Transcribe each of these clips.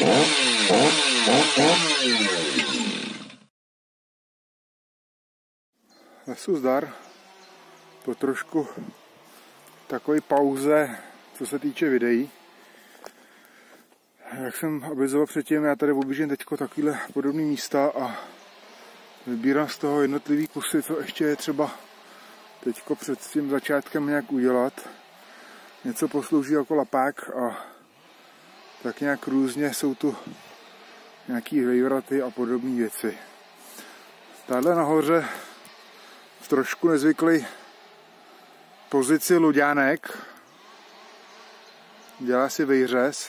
Lesu zdar, po trošku takové pauze, co se týče videí. Jak jsem avizoval předtím, já tady objíždím teďko takovýhle podobné místa a vybírám z toho jednotlivý kusy, co ještě je třeba teďko před tím začátkem nějak udělat. Něco poslouží jako lapák a tak nějak různě jsou tu nějaký vejvraty a podobné věci. Tady nahoře v trošku nezvyklý pozici luďánek dělá si vejřez,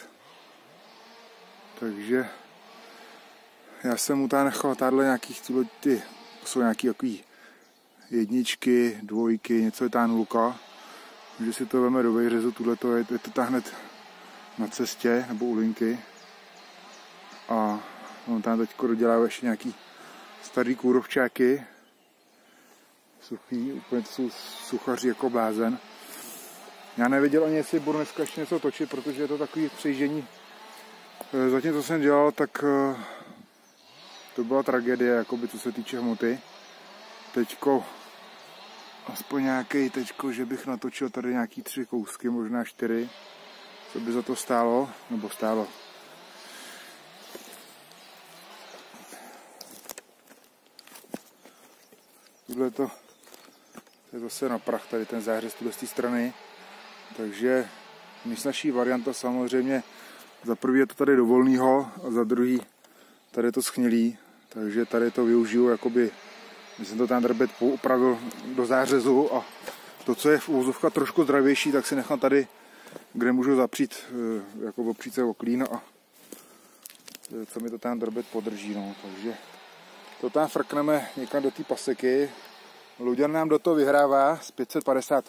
takže já jsem mu tady nechal tady nějakých, ty jsou nějaký takový jedničky, dvojky, něco je tady luka, takže si to veme do vejřezu, tuhleto je to tam hned na cestě, nebo u linky a on tam teďko dodělá ještě nějaký starý kůrovčáky, suchý, úplně to jsou suchaři jako blázen. Já nevěděl ani, jestli budu dneska ještě něco točit, protože je to takový přejíždění. Zatím, co jsem dělal, tak to byla tragédie, jakoby, co se týče hmoty. Teďko, aspoň nějaký teďko, že bych natočil tady nějaký 3 kousky, možná 4, co by za to stálo, nebo stálo. Tohle to je zase na prach, tady ten zářez z té strany. Takže nejsnažší varianta samozřejmě, za prvý je to tady do volného a za druhý tady je to schnilý. Takže tady to využiju, jakoby, když jsem to ten drbet upravil do zářezu a to, co je v uvozovkách trošku zdravější, tak si nechám tady, kde můžu zapřít, jako opřít se o klín a co mi to ten drbet podrží. No. Takže to tam frkneme někam do té paseky. Luďan nám do toho vyhrává s 550.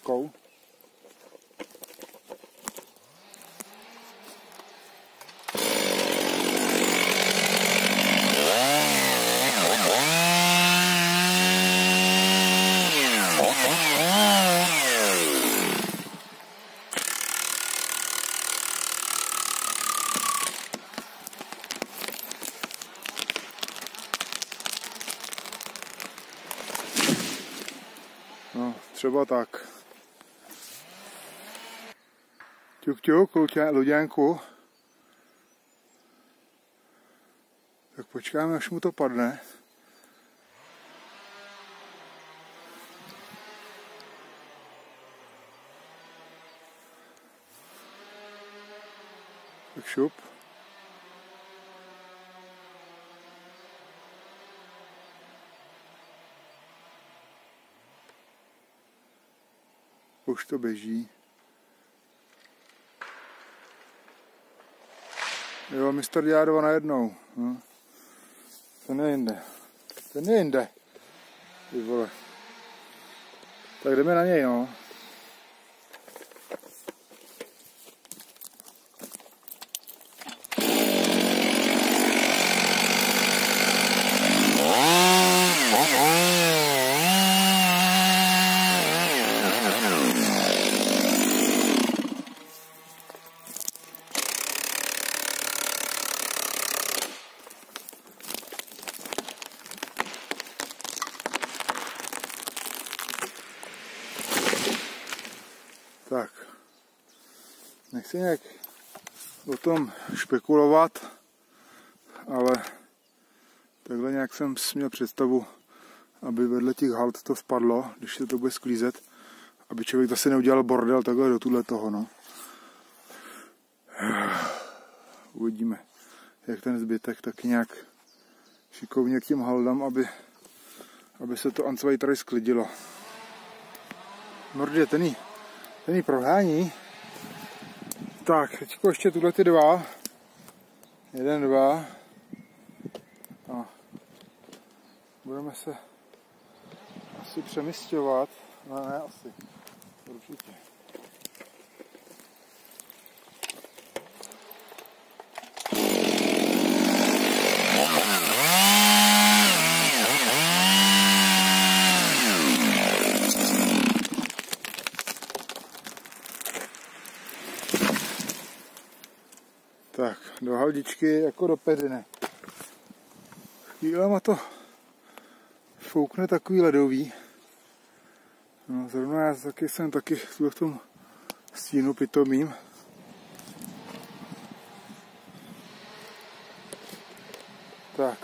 No, třeba tak. Ťuk, ťuk, Luďánku. Tak počkáme, až mu to padne. Tak šup. Už to běží. Jo, mistr dělá 2 najednou. No. Ten nejinde. Ten nejinde. Ty vole. Tak jdeme na něj, no. Tak, nechci nějak o tom špekulovat, ale takhle nějak jsem měl představu, aby vedle těch halt to spadlo, když se to bude sklízet, aby člověk zase neudělal bordel takhle do tuhle toho, no. Uvidíme, jak ten zbytek taky nějak šikovně k těm haldám, aby se to ancvaj tady sklidilo. Mordě, ten jí prohání. Tak, teďko ještě tuhle ty 2. 1, 2. A budeme se asi přemysťovat. No ne, asi. Určitě. Tak, do haldičky jako do peřiny. Chvílema to foukne takový ledový. No, zrovna já jsem taky v tom stínu pitomým. Tak.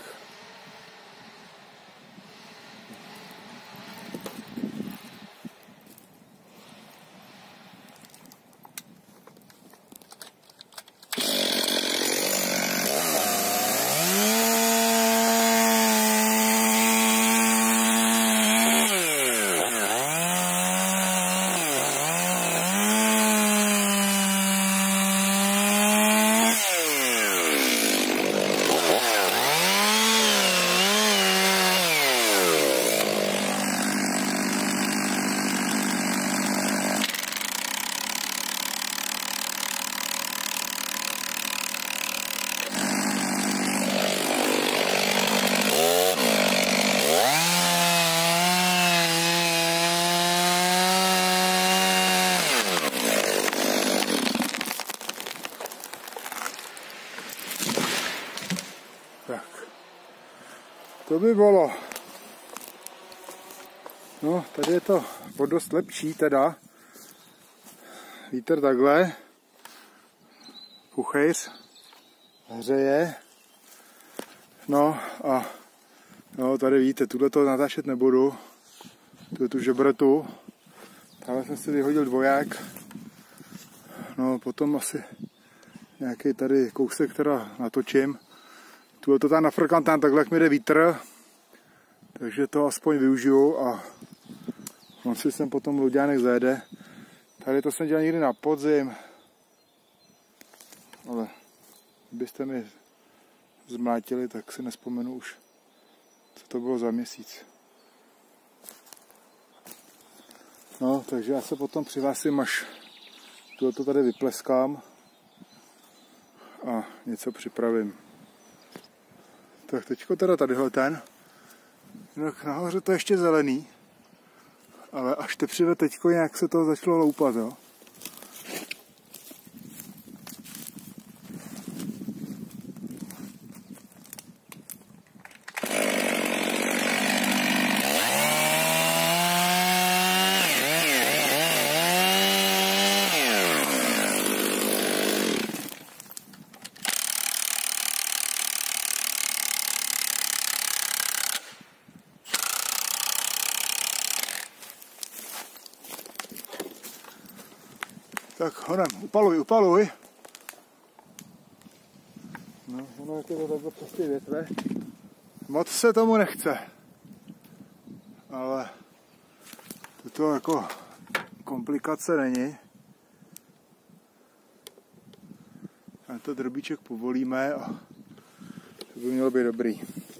To by bylo. No, tady je to o dost lepší teda. Vítr takhle. Puchejř. Hřeje. No a no, tady vidíte, tuhle to natáčet nebudu. Tu žebretu. Tady jsem si vyhodil dvoják. No, potom asi nějaký tady kousek, která natočím. Tuhle to tam nafrkám tam takhle, jak mi jde vítr, takže to aspoň využiju a on si sem potom loďánek zajede. Tady to jsem dělal někdy na podzim, ale kdybyste mi zmlátili, tak si nespomenu už, co to bylo za měsíc. No, takže já se potom přihlásím, až to tady vypleskám a něco připravím. Tak teďko teda tadyhle ten, tak nahoře to je ještě zelený, ale až teprve teďko nějak se to začalo loupat, jo. Tak honem, upaluj. No, ono jak je to takhle prostě větve. Moc se tomu nechce. Ale to jako komplikace není. A to drobíček povolíme a to by mělo být dobrý.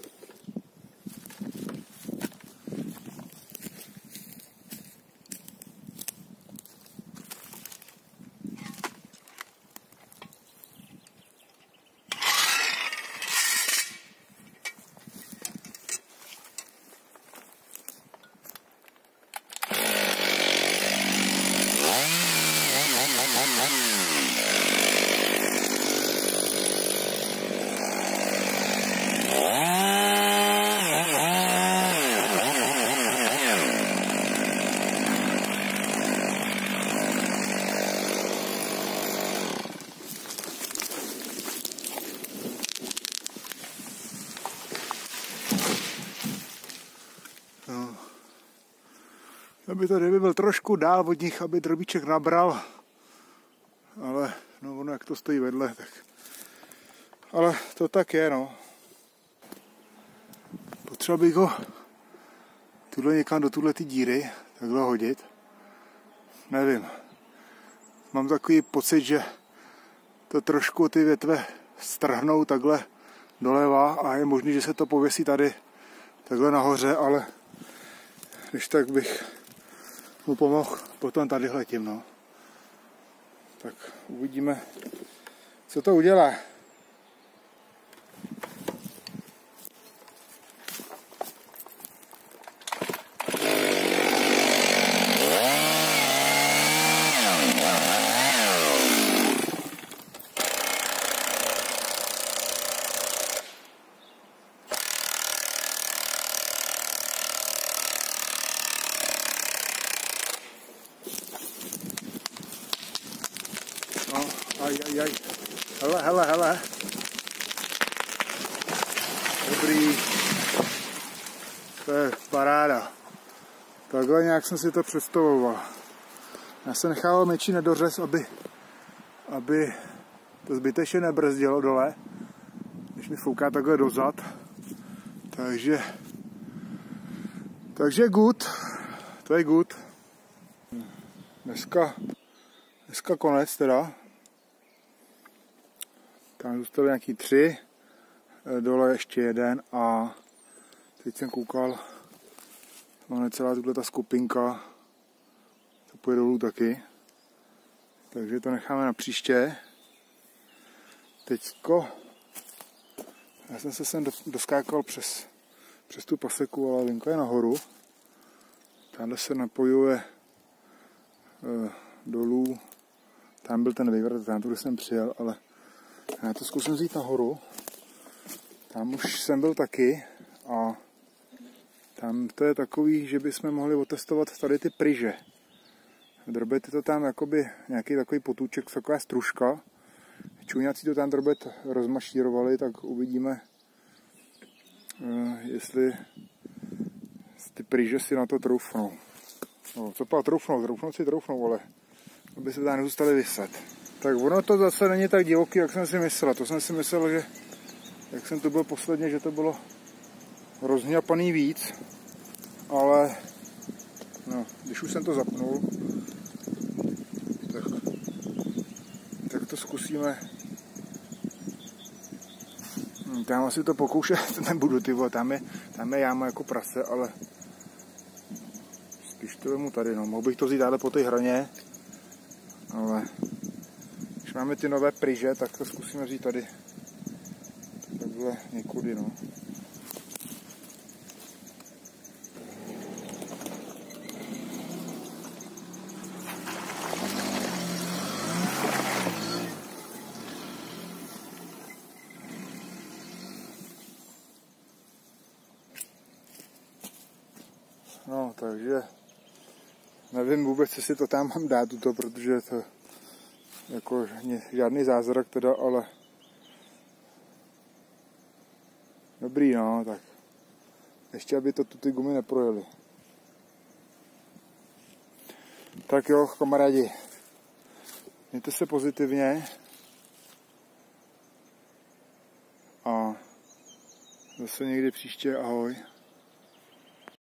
Aby to kdyby byl trošku dál od nich, aby drobíček nabral, ale no ono jak to stojí vedle, tak ale to tak je, no. Potřeba bych ho tuhle někam do tuhleté díry takhle hodit, nevím, mám takový pocit, že to trošku ty větve strhnou takhle doleva a je možný, že se to pověsí tady takhle nahoře, ale když tak bych mu pomohl potom tadyhle tím, no. Tak uvidíme, co to udělá. Ajajaj. Hele. Dobrý. To je paráda. Takhle nějak jsem si to představoval. Já se nechával menší nedořez, aby to zbytečně nebrzdilo dole, když mi fouká takhle dozad. Takže good. To je good. Dneska konec teda. Tam zůstaly nějaký 3, dole ještě 1 a teď jsem koukal, máme celá tato skupinka, to půjde dolů taky, takže to necháme na příště. Teďko, já jsem se sem doskákal přes tu paseku, ale linka je nahoru. Tamhle se napojuje dolů, tam byl ten vývrat, tam tudy jsem přijel, ale já to zkusím vzít nahoru. Tam už jsem byl taky a tam to je takový, že bychom mohli otestovat tady ty pryže. Drobet je to tam jakoby nějaký takový potůček, taková stružka. Čuňáci to tam drobet rozmašírovali, tak uvidíme, jestli ty pryže si na to troufnou. No, co pak troufnou, ale aby se tam nezůstali vyset. Tak ono to zase není tak divoký, jak jsem si myslel. To jsem si myslel, že jak jsem tu byl posledně, že to bylo rozhňapaný víc, ale no, když už jsem to zapnul, tak to zkusíme. Tam asi to pokoušet nebudu, ty vole, tam je jáma jako prase, ale spíš to vemu tady, no, mohl bych to vzít dále po té hraně, ale když máme ty nové pryže, tak to zkusíme vzít tady. Takhle někudy, no. No, takže nevím vůbec, jestli to tam mám dát, protože to jako žádný zázrak teda, ale dobrý, no, tak ještě, aby to tu ty gumy neprojeli. Tak jo, kamarádi, mějte se pozitivně a zase někdy příště, ahoj.